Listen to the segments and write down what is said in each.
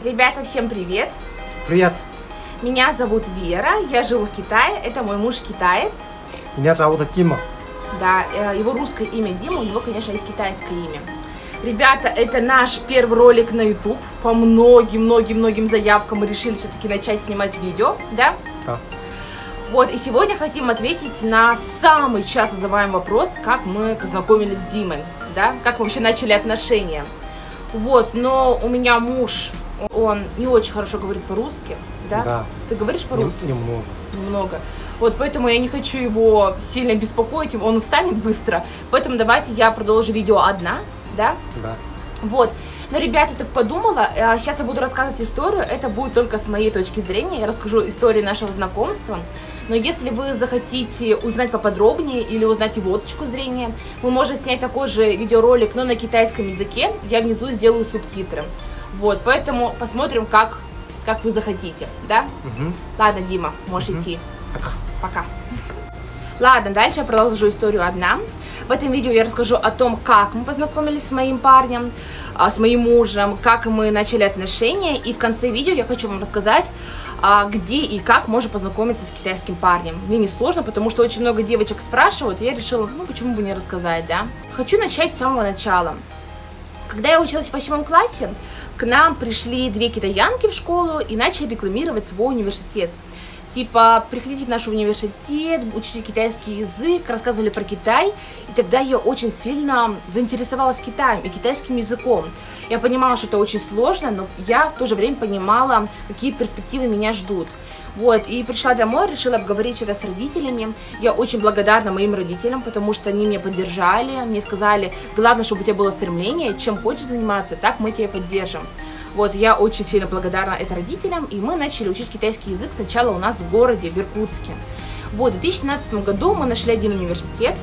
Ребята, всем привет! Привет! Меня зовут Вера, я живу в Китае, это мой муж китаец. Меня зовут Дима. Да, его русское имя Дима, у него, конечно, есть китайское имя. Ребята, это наш первый ролик на YouTube. По многим заявкам мы решили все-таки начать снимать видео, да? Да. Вот, и сегодня хотим ответить на самый часто задаваемый вопрос, как мы познакомились с Димой, да? Как мы вообще начали отношения. Вот, но у меня муж, он не очень хорошо говорит по-русски, да? Да. Ты говоришь по-русски? Немного. Немного. Вот, поэтому я не хочу его сильно беспокоить, он устанет быстро. Поэтому давайте я продолжу видео одна, да? Да. Вот. Но, ребята, так подумала, сейчас я буду рассказывать историю, это будет только с моей точки зрения, я расскажу историю нашего знакомства. Но если вы захотите узнать поподробнее или узнать его точку зрения, мы можем снять такой же видеоролик, но на китайском языке, я внизу сделаю субтитры. Вот, поэтому посмотрим, как вы захотите, да? Угу. Ладно, Дима, можешь идти. Пока. Пока. Ладно, дальше я продолжу историю одна. В этом видео я расскажу о том, как мы познакомились с моим парнем, с моим мужем, как мы начали отношения. И в конце видео я хочу вам рассказать, где и как можно познакомиться с китайским парнем. Мне не сложно, потому что очень много девочек спрашивают, и я решила, ну почему бы не рассказать, да? Хочу начать с самого начала. Когда я училась в 8 классе, к нам пришли 2 китаянки в школу и начали рекламировать свой университет. Типа, приходите в наш университет, учите китайский язык, рассказывали про Китай. И тогда я очень сильно заинтересовалась Китаем и китайским языком. Я понимала, что это очень сложно, но я в то же время понимала, какие перспективы меня ждут. Вот, и пришла домой, решила обговорить что-то с родителями. Я очень благодарна моим родителям, потому что они меня поддержали. Мне сказали, главное, чтобы у тебя было стремление, чем хочешь заниматься, так мы тебя поддержим. Вот, я очень сильно благодарна это родителям, и мы начали учить китайский язык сначала у нас в городе, в Иркутске. Вот, в 2017 году мы нашли один университет,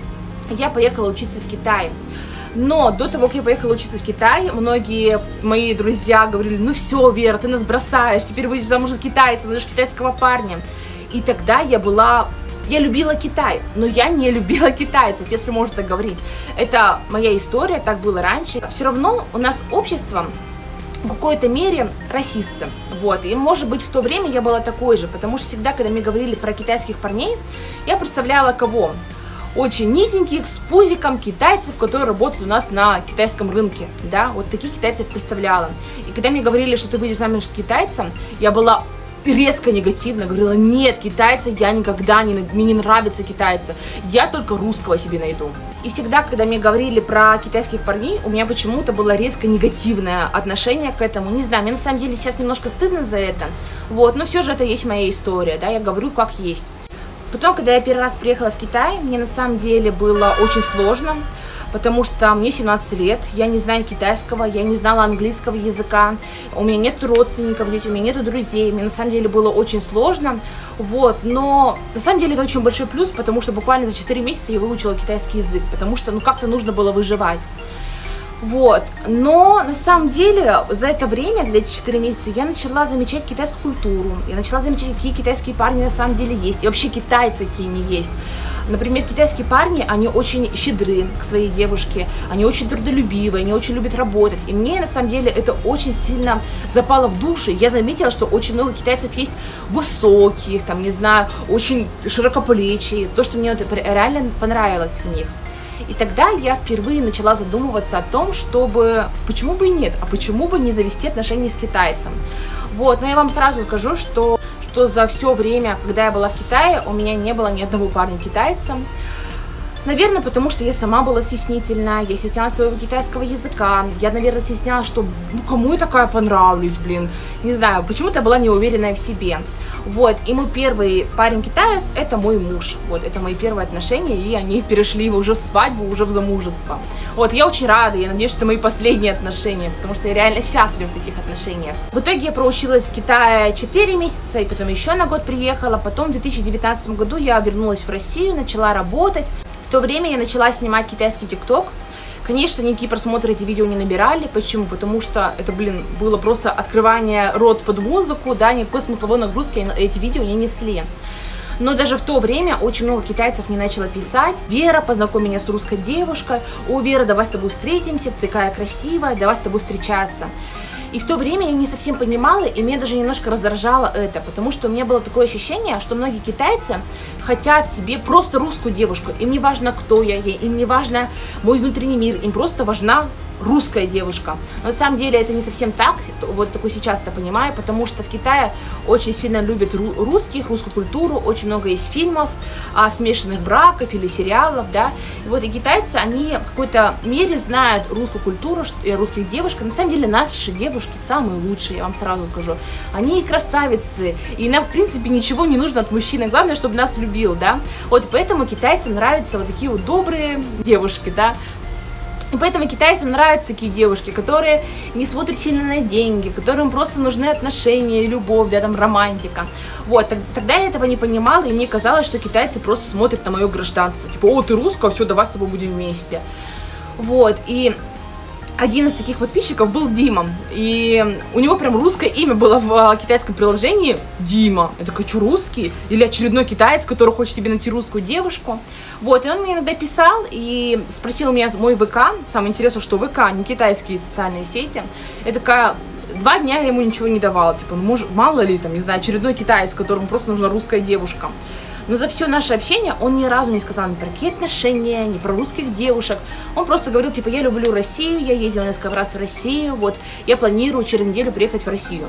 я поехала учиться в Китай. Но до того, как я поехала учиться в Китай, многие мои друзья говорили, ну все, Вера, ты нас бросаешь, теперь выйдешь замуж за китайца, найдешь китайского парня. И тогда я любила Китай, но я не любила китайцев, если можно так говорить. Это моя история, так было раньше. Все равно у нас общество в какой-то мере расисты, вот, и может быть в то время я была такой же, потому что всегда, когда мне говорили про китайских парней, я представляла кого? Очень низеньких, с пузиком китайцев, которые работают у нас на китайском рынке, да, вот таких китайцев представляла. И когда мне говорили, что ты выйдешь замуж за китайца, я была резко негативно, говорила, нет, китайца я никогда мне не нравятся китайцы, я только русского себе найду. И всегда, когда мне говорили про китайских парней, у меня почему-то было резко негативное отношение к этому. Не знаю, мне на самом деле сейчас немножко стыдно за это, вот, но все же это есть моя история, да, я говорю как есть. Потом, когда я первый раз приехала в Китай, мне на самом деле было очень сложно, потому что мне 17 лет, я не знаю китайского, я не знала английского языка, у меня нет родственников здесь, у меня нет друзей, мне на самом деле было очень сложно, вот, но на самом деле это очень большой плюс, потому что буквально за 4 месяца я выучила китайский язык, потому что, ну, как-то нужно было выживать. Вот, но на самом деле за это время, за эти 4 месяца, я начала замечать китайскую культуру, я начала замечать, какие китайские парни на самом деле есть, и вообще китайцы какие они есть. Например, китайские парни, они очень щедры к своей девушке, они очень трудолюбивые, они очень любят работать, и мне на самом деле это очень сильно запало в душу. Я заметила, что очень много китайцев есть высоких, там, не знаю, очень широкоплечие, то, что мне вот реально понравилось в них. И тогда я впервые начала задумываться о том, чтобы, почему бы и нет, а почему бы не завести отношения с китайцем. Вот, но я вам сразу скажу, что за все время, когда я была в Китае, у меня не было ни одного парня китайца. Наверное, потому что я сама была стеснительна, я стеснялась своего китайского языка, я, наверное, стеснялась, что ну кому я такая понравлюсь, блин, не знаю, почему-то я была неуверенная в себе. Вот, и мой первый парень-китаец, это мой муж, вот, это мои первые отношения, и они перешли уже в свадьбу, уже в замужество. Вот, я очень рада, я надеюсь, что это мои последние отношения, потому что я реально счастлива в таких отношениях. В итоге я проучилась в Китае 4 месяца, и потом еще на год приехала, потом в 2019 году я вернулась в Россию, начала работать. В то время я начала снимать китайский ТикТок. Конечно, никакие просмотры эти видео не набирали. Почему? Потому что это, блин, было просто открывание рот под музыку, да, никакой смысловой нагрузки эти видео не несли. Но даже в то время очень много китайцев мне начало писать: Вера, познакомь меня с русской девушкой, о, Вера, давай с тобой встретимся, ты такая красивая, давай с тобой встречаться. И в то время я не совсем понимала, и меня даже немножко раздражало это, потому что у меня было такое ощущение, что многие китайцы хотят себе просто русскую девушку. Им не важно, кто я, им не важно мой внутренний мир, им просто важна русская девушка. Но на самом деле это не совсем так, вот такой сейчас это понимаю, потому что в Китае очень сильно любят русских, русскую культуру, очень много есть фильмов о смешанных браках или сериалов, да, и вот и китайцы, они в какой-то мере знают русскую культуру и русских девушек. На самом деле наши девушки самые лучшие, я вам сразу скажу, они красавицы, и нам в принципе ничего не нужно от мужчины, главное, чтобы нас любил, да, вот поэтому китайцам нравятся вот такие вот добрые девушки, да. И поэтому китайцам нравятся такие девушки, которые не смотрят сильно на деньги, которым просто нужны отношения, любовь, да, там, романтика. Вот, тогда я этого не понимала, и мне казалось, что китайцы просто смотрят на мое гражданство. Типа, о, ты русская, все, давай с тобой будем вместе. Вот, и один из таких подписчиков был Дима, и у него прям русское имя было в китайском приложении Дима. Я такая, что, русский? Или очередной китаец, который хочет себе найти русскую девушку? Вот, и он мне иногда писал и спросил у меня мой ВК. Самое интересное, что ВК, не китайские социальные сети. Я такая, 2 дня я ему ничего не давала. Типа, ну, может, мало ли, там, не знаю, очередной китаец, которому просто нужна русская девушка. Но за все наше общение он ни разу не сказал ни про какие отношения, ни про русских девушек. Он просто говорил, типа, я люблю Россию, я ездила несколько раз в Россию, вот, я планирую через неделю приехать в Россию.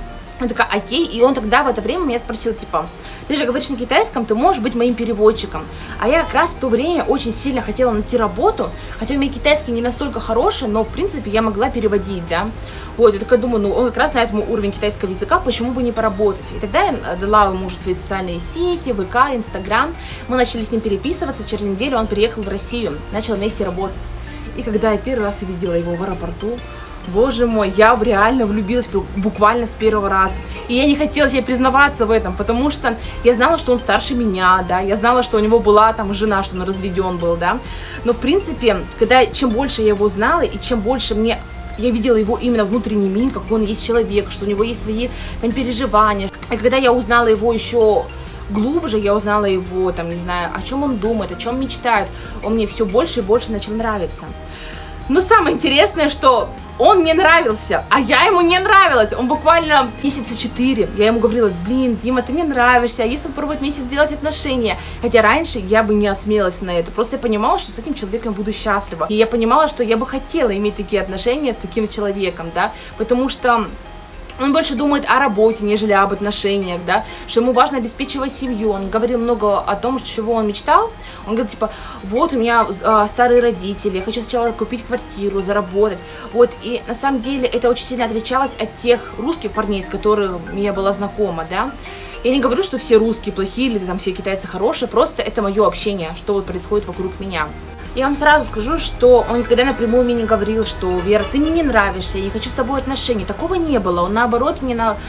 Я такая, окей, и он тогда в это время меня спросил, типа, ты же говоришь на китайском, ты можешь быть моим переводчиком. А я как раз в то время очень сильно хотела найти работу, хотя у меня китайский не настолько хороший, но в принципе я могла переводить, да. Вот, я такая думаю, ну он как раз знает мой уровень китайского языка, почему бы не поработать. И тогда я дала ему уже свои социальные сети, ВК, Инстаграм, мы начали с ним переписываться, через неделю он приехал в Россию, начал вместе работать. И когда я первый раз увидела его в аэропорту, боже мой, я реально влюбилась буквально с первого раза. И я не хотела себе признаваться в этом, потому что я знала, что он старше меня, да, я знала, что у него была там жена, что он разведен был, да. Но в принципе, чем больше я его знала, и чем больше я видела его именно внутренний мир, какой он есть человек, что у него есть свои там переживания. И когда я узнала его еще глубже, я узнала его, там, не знаю, о чем он думает, о чем мечтает, он мне все больше и больше начал нравиться. Но самое интересное, что он мне нравился, а я ему не нравилась. Он буквально месяца 4. Я ему говорила, блин, Дима, ты мне нравишься, а если попробовать вместе сделать отношения? Хотя раньше я бы не осмелилась на это. Просто я понимала, что с этим человеком буду счастлива. И я понимала, что я бы хотела иметь такие отношения с таким человеком, да, потому что он больше думает о работе, нежели об отношениях, да, что ему важно обеспечивать семью. Он говорил много о том, чего он мечтал. Он говорит, типа, вот у меня старые родители, я хочу сначала купить квартиру, заработать. Вот, и на самом деле это очень сильно отличалось от тех русских парней, с которыми я была знакома, да. Я не говорю, что все русские плохие или там все китайцы хорошие, просто это мое общение, что вот происходит вокруг меня. Я вам сразу скажу, что он никогда напрямую мне не говорил, что Вера, ты мне не нравишься, я не хочу с тобой отношений. Такого не было. Он наоборот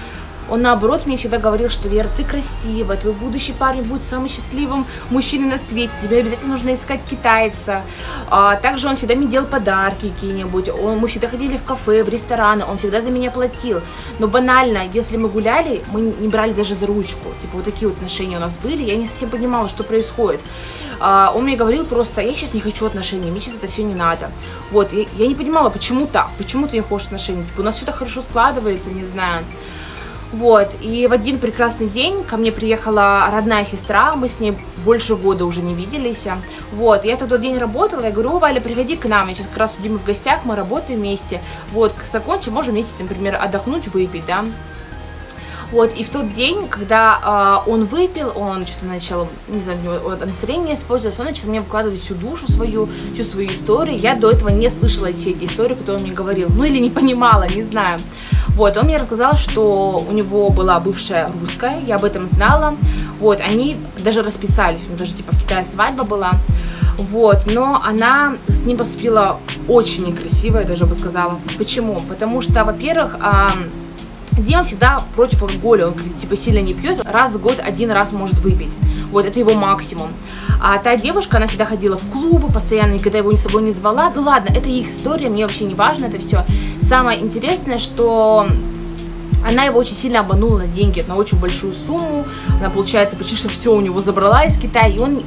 мне всегда говорил, что Вера, ты красивая, твой будущий парень будет самым счастливым мужчиной на свете, тебе обязательно нужно искать китайца. Также он всегда мне делал подарки какие-нибудь, мы всегда ходили в кафе, в рестораны, он всегда за меня платил. Но банально, если мы гуляли, мы не брали даже за ручку. Типа вот такие вот отношения у нас были, я не совсем понимала, что происходит. Он мне говорил просто, я сейчас не хочу отношений, мне сейчас это все не надо. Вот, я не понимала, почему так, почему ты не хочешь отношений, типа у нас все так хорошо складывается, не знаю. Вот, и в один прекрасный день ко мне приехала родная сестра, мы с ней больше года уже не виделись. Вот, я в тот день работала, я говорю, Валя, приходи к нам, я сейчас как раз у Димы в гостях, мы работаем вместе. Вот, закончим, можем вместе, например, отдохнуть, выпить, да. Вот, и в тот день, когда он выпил, он что-то начал, не знаю, у него настроение использовалось, он начал мне выкладывать всю душу свою, всю свою историю. Я до этого не слышала все эти истории, которые он мне говорил, ну или не понимала, не знаю. Вот, он мне рассказал, что у него была бывшая русская, я об этом знала. Вот, они даже расписались, у него даже типа в Китае свадьба была. Вот, но она с ним поступила очень некрасиво, я даже бы сказала. Почему? Потому что, во-первых, Дима всегда против алкоголя, он типа сильно не пьет, раз в год один раз может выпить. Вот, это его максимум. А та девушка, она всегда ходила в клубы, постоянно никогда его с собой не звала. Ну ладно, это их история, мне вообще не важно это все. Самое интересное, что она его очень сильно обманула на деньги, на очень большую сумму. Она, получается, почти что все у него забрала из Китая, и он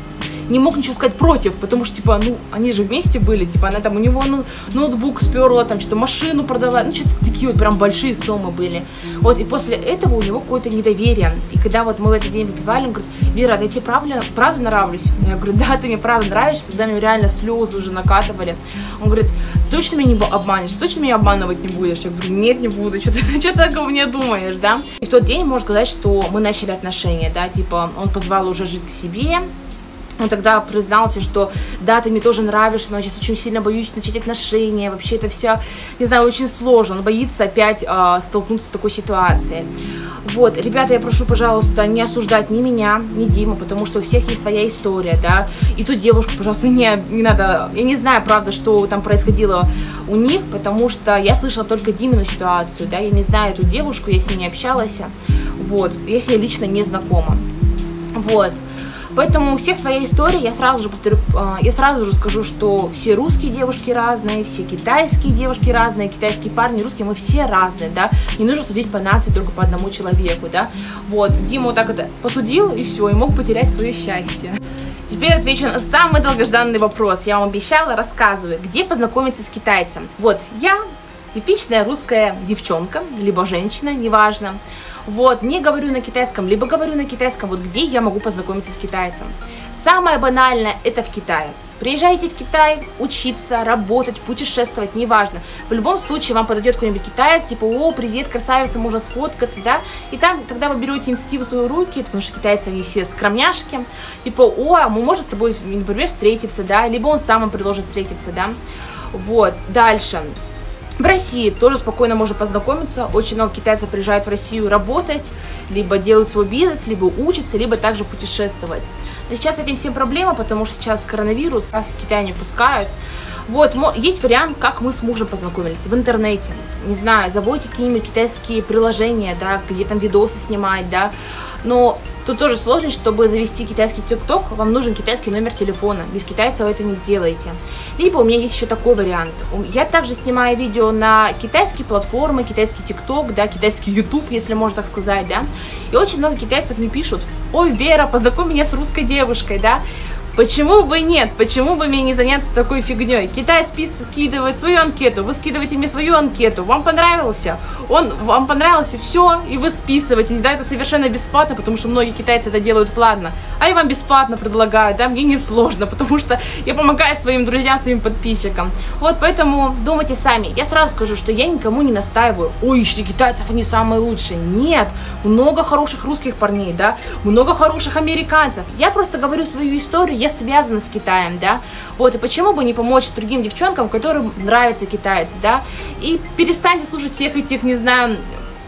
не мог ничего сказать против, потому что, типа, ну, они же вместе были, типа, она там, у него ноутбук сперла, там, что-то машину продала, ну, что-то такие вот прям большие суммы были. Вот, и после этого у него какое-то недоверие. И когда вот мы в этот день выпивали, он говорит: Вера, я тебе правда нравлюсь? Я говорю: да, ты мне правда нравишься. Тогда мне реально слезы уже накатывали. Он говорит: точно меня не обманешь? Точно меня обманывать не будешь? Я говорю: нет, не буду. Что ты так обо мне думаешь, да? И в тот день можно сказать, что мы начали отношения, да, типа, он позвал уже жить к себе. Он тогда признался, что да, ты мне тоже нравишься, но я сейчас очень сильно боюсь начать отношения, вообще это все, не знаю, очень сложно, он боится опять столкнуться с такой ситуацией. Вот, ребята, я прошу, пожалуйста, не осуждать ни меня, ни Диму, потому что у всех есть своя история, да, и ту девушку, пожалуйста, не надо, я не знаю, правда, что там происходило у них, потому что я слышала только Димину ситуацию, да, я не знаю эту девушку, я с ней не общалась, вот, я с ней лично не знакома, вот. Поэтому у всех своя история, я сразу же повторю, я сразу же скажу, что все русские девушки разные, все китайские девушки разные, китайские парни, русские, мы все разные, да, не нужно судить по нации только по одному человеку, да, вот, Дима вот так это посудил и все, и мог потерять свое счастье. Теперь отвечу на самый долгожданный вопрос, я вам обещала, рассказываю, где познакомиться с китайцем. Вот, я типичная русская девчонка, либо женщина, неважно. Вот, не говорю на китайском, либо говорю на китайском, вот где я могу познакомиться с китайцем. Самое банальное – это в Китае. Приезжайте в Китай учиться, работать, путешествовать, неважно. В любом случае вам подойдет какой-нибудь китаец, типа: о, привет, красавица, можно сфоткаться, да? И там тогда вы берете инициативу в свои руки, потому что китайцы, они все скромняшки. Типа: о, мы можем с тобой, например, встретиться, да? Либо он сам вам предложит встретиться, да? Вот, дальше. В России тоже спокойно можно познакомиться, очень много китайцев приезжают в Россию работать, либо делают свой бизнес, либо учатся, либо также путешествовать. Но сейчас с этим всем проблема, потому что сейчас коронавирус, а в Китай не пускают. Вот, есть вариант, как мы с мужем познакомились в интернете. Не знаю, заводите какие-нибудь китайские приложения, да, где там видосы снимать, да. Но тут тоже сложность, чтобы завести китайский ТикТок, вам нужен китайский номер телефона. Без китайца вы это не сделаете. Либо у меня есть еще такой вариант. Я также снимаю видео на китайские платформы, китайский ТикТок, да, китайский YouTube, если можно так сказать, да. И очень много китайцев мне пишут: ой, Вера, познакомь меня с русской девушкой, да. Почему бы нет? Почему бы мне не заняться такой фигней? Китай скидывает свою анкету, вы скидываете мне свою анкету, вам понравился? Вам понравился, все, и вы списываетесь, да, это совершенно бесплатно, потому что многие китайцы это делают платно, а я вам бесплатно предлагаю, да, мне не сложно, потому что я помогаю своим друзьям, своим подписчикам. Вот, поэтому думайте сами. Я сразу скажу, что я никому не настаиваю: ой, ищите китайцев, они самые лучшие. Нет, много хороших русских парней, да, много хороших американцев. Я просто говорю свою историю, я связана с Китаем, да, вот, и почему бы не помочь другим девчонкам, которым нравятся китайцы, да, и перестаньте слушать всех этих, не знаю,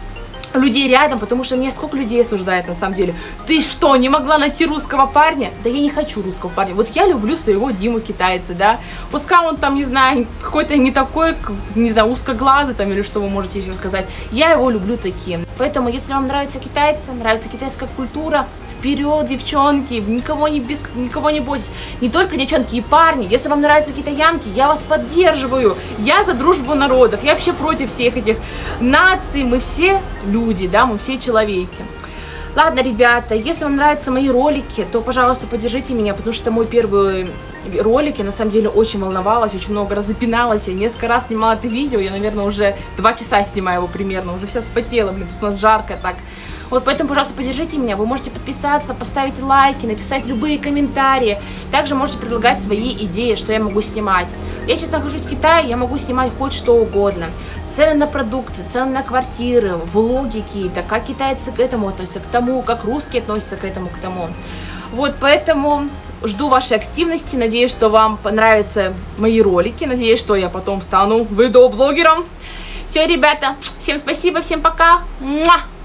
людей рядом, потому что меня сколько людей осуждает на самом деле. Ты что, не могла найти русского парня? Да я не хочу русского парня. Вот я люблю своего Диму китайца, да. Пускай он там, не знаю, какой-то не такой, не знаю, узкоглазый там или что вы можете еще сказать. Я его люблю таким. Поэтому, если вам нравятся китайцы, нравится китайская культура, вперед, девчонки, никого не бойтесь. Не только девчонки и парни. Если вам нравятся китаянки, я вас поддерживаю. Я за дружбу народов. Я вообще против всех этих наций. Мы все люди, да, мы все человеки. Ладно, ребята, если вам нравятся мои ролики, то, пожалуйста, поддержите меня, потому что мой первый ролик, я на самом деле очень волновалась, очень много раз запиналась, я несколько раз снимала это видео, я, наверное, уже 2 часа снимаю его примерно, уже вся вспотела, блин, тут у нас жарко так. Вот, поэтому, пожалуйста, поддержите меня, вы можете подписаться, поставить лайки, написать любые комментарии, также можете предлагать свои идеи, что я могу снимать. Я сейчас нахожусь в Китае, я могу снимать хоть что угодно. Цены на продукты, цены на квартиры, влоги какие-то, как китайцы к этому относятся, к тому, как русские относятся к этому, к тому. Вот, поэтому жду вашей активности, надеюсь, что вам понравятся мои ролики, надеюсь, что я потом стану видеоблогером. Все, ребята, всем спасибо, всем пока. Муа!